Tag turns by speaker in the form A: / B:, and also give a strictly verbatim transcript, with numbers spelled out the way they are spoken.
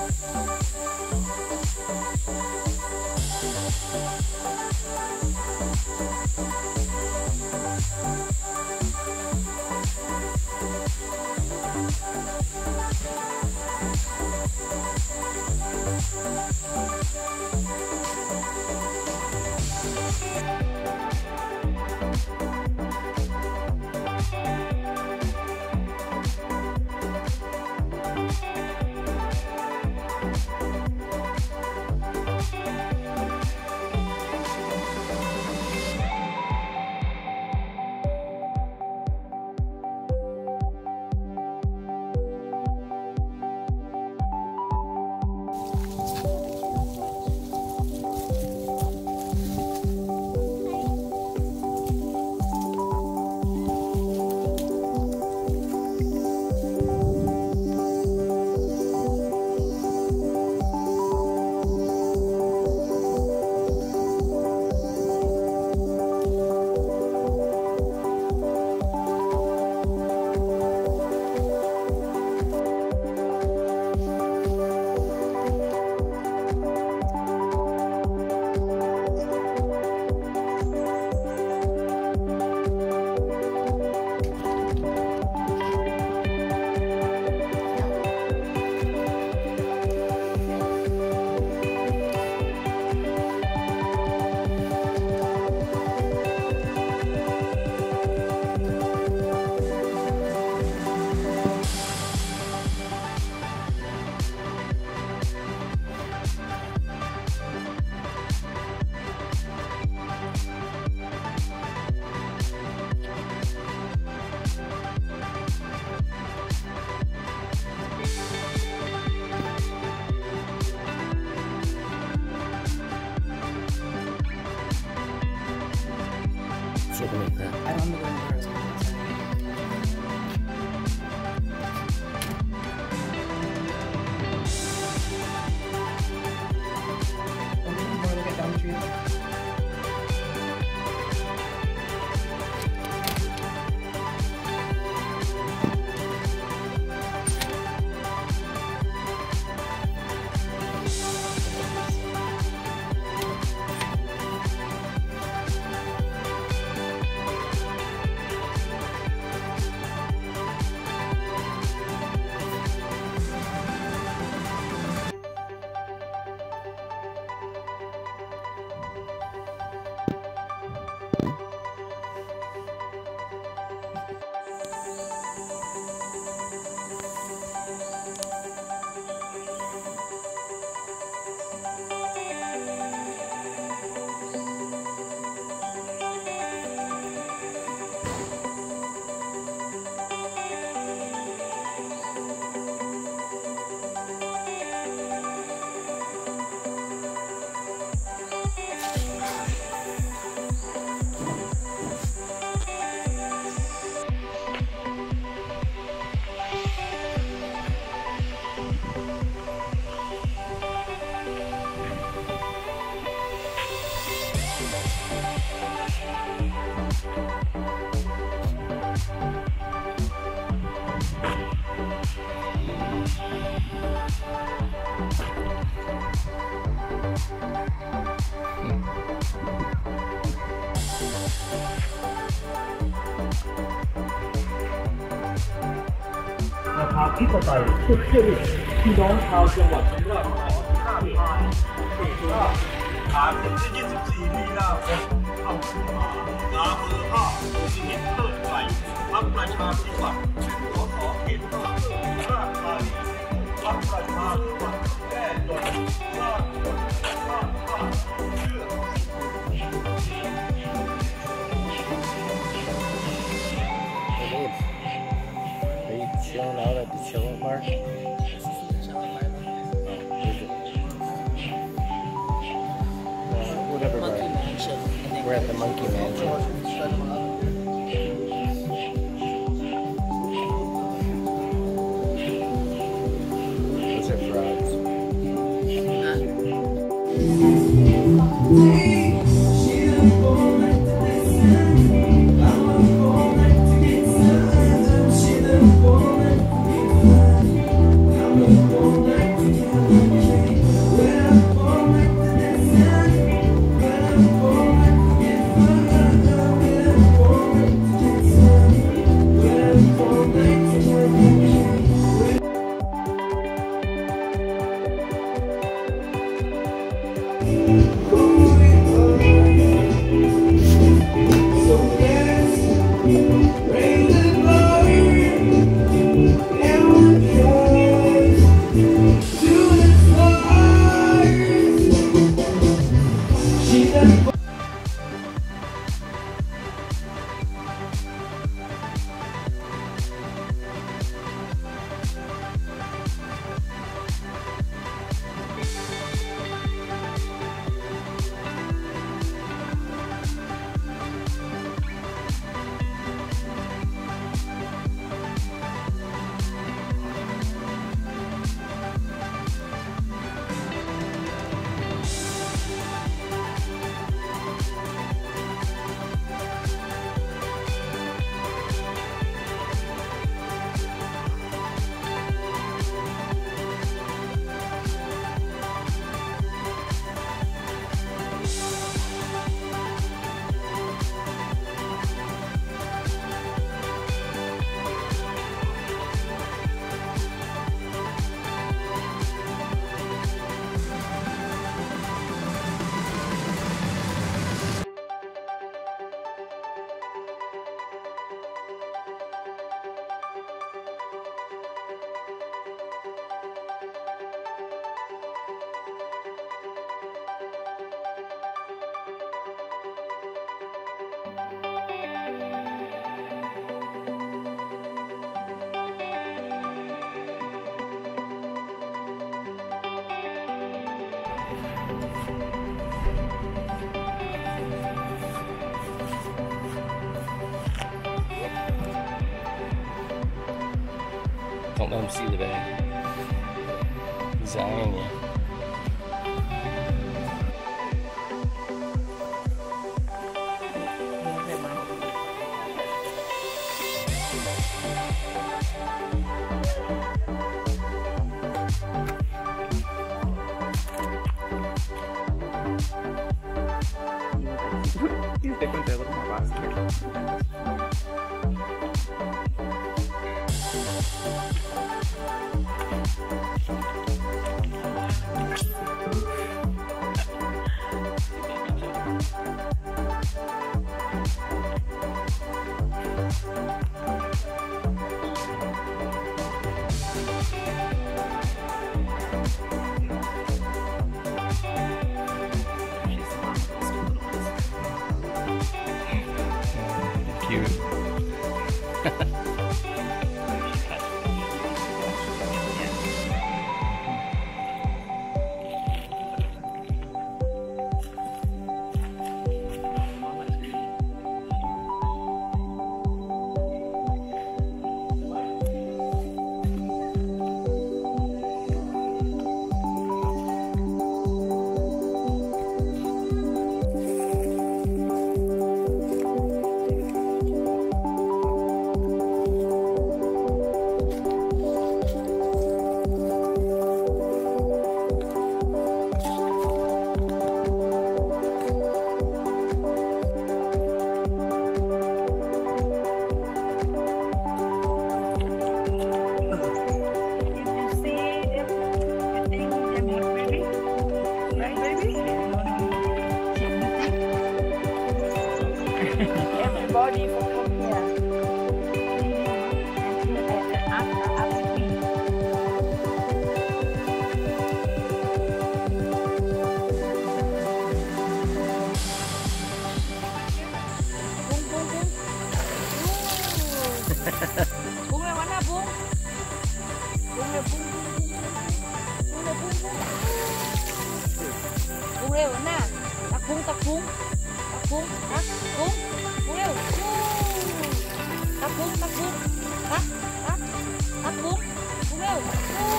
A: Something like that.
B: I don't know where it is. More to get down the tree.
C: Our people are clearly พี่น้องชาวจังหวัดสุราษฎร์ธานีผ่านถึงยี่สิบสี่มีนาคมเข้าสู่นาเบอร์ห้าที่เห็นเลิศไกลพรรคประชาธิปัตย์สสเขตห้าราชธานีพรรคประชาธิปัตย์แก้จนสร้างคนสร้างชาติเชื่อ
A: Chilling out at the chilling bar. Oh, is it? Uh, whatever bar. We're at the Monkey Mansion. Those are frogs.
D: We'll be right back.
A: Don't let him see the bag. He's eyeing you.
B: He's different than my basket.
A: Cute.
D: Everybody from come here. After, after me. Bung, bung, bung. Bung yang mana, Bung? Bung ya, Bung. Bung ya, Bung. Bung ya, mana? Tak bung, tak bung. Tak bung, tak bung. Bung ya. Tak bung, tak bung. Tak, tak. Tak bung. Bung ya.